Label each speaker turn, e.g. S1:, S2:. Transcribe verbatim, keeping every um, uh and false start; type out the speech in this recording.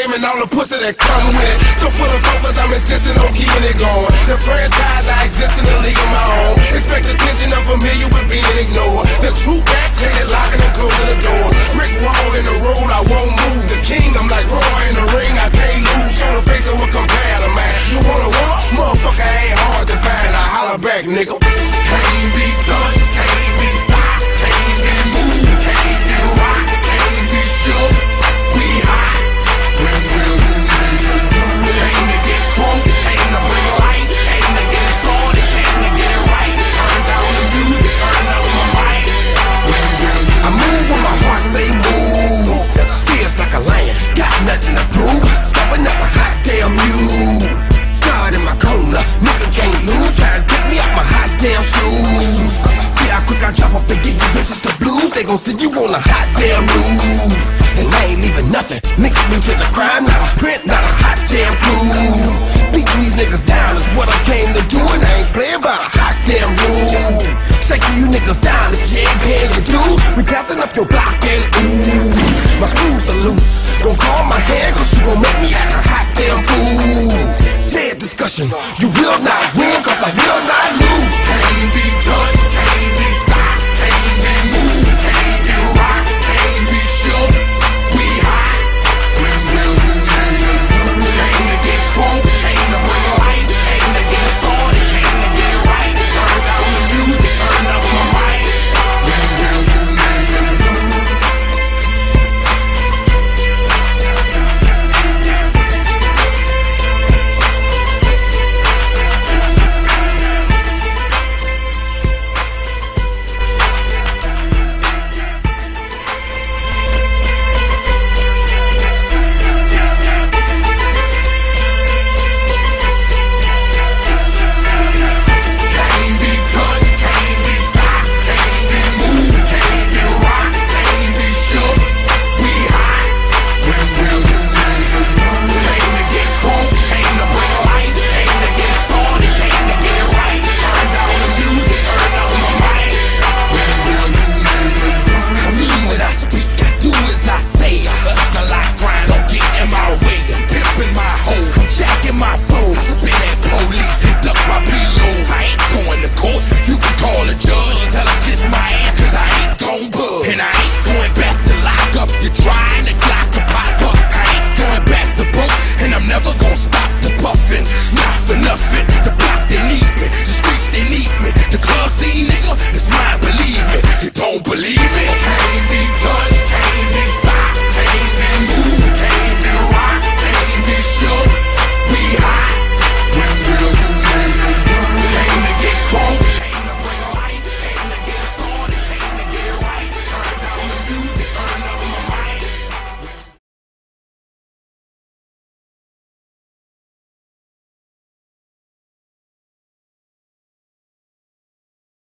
S1: fame and all the pussy that come with it. So full of focus, I'm insisting on keeping it going. The franchise, I exist in a league of my own. Expect attention, I'm familiar with being ignored. The true back, painted, locking and closing the door. Brick wall in the road, I won't move. The king, I'm like Roy in the ring, I can't lose. Show the face of what compare to man. You wanna war? Motherfucker ain't hard to find. I holler back, nigga.
S2: Can't be touched, can't be stopped, can't be moved, can't be rocked, can't be shook. We hot. When will you niggas come? Came to get crunk, came to bring life, came to get it started, came to get it right. Turn down the music, turn up my mic. When will you
S1: I move when my heart say move. Feels like a lion, got nothing to prove. Stopping that's a hot damn you. God in my corner, nigga can't lose. Try to get me out my hot damn shoes. See how quick I drop up and get you bitches the blues. They gon' send you on a hot damn news. And I ain't leaving nothing. Niggas me to the crime, not a print, not a hot damn clue. Beating these niggas down is what I came to do, and I ain't playing by.